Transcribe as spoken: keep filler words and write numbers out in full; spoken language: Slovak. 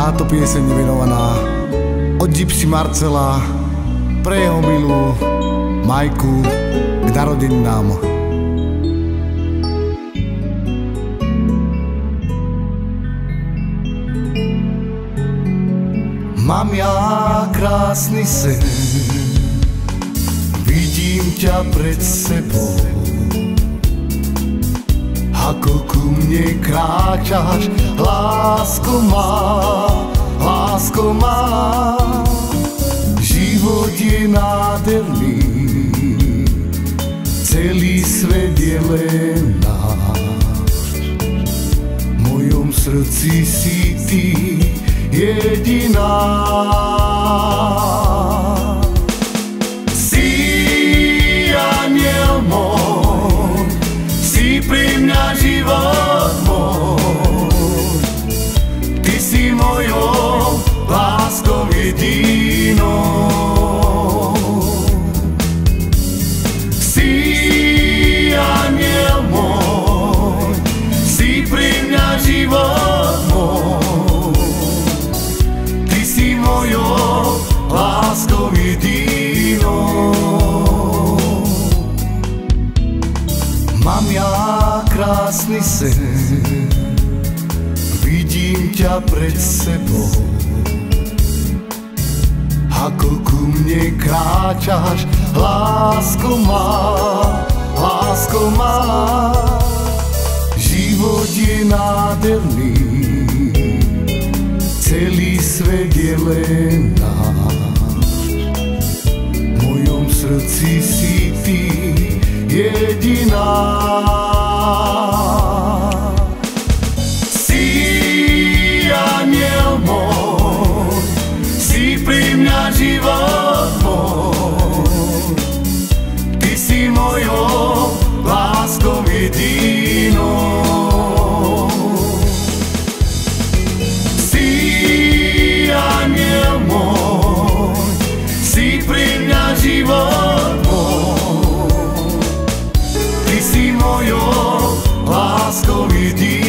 Táto pieseň je venovaná od Gypsy Marcela pre jeho milú Majku k narodeninám. Mám ja krásny sen, vidím ťa pred sebou, ako ku mne kráčaš, lásko má, lásko má. Život je nádherný, celý svet je len náš. V mojom srdci si ty jediná. Si aniel môj, si pri mňa život môj, ty si mojou láskou jedinou. Si aniel môj, si pri mňa život môj, ty si mojou láskou jedinou. Mám ja krásny sen, vidím ťa pred sebou, ako ku mne kráčaš, lásko má, lásko má. Život je nádherný, celý svet je len náš. V mojom srdci si ty jediná. Si aniel môj, si pri mňa život môj, ty si mojou láskou jedinou. Si aniel môj, si pri mňa život môj, ty si mojou láskou jedinou.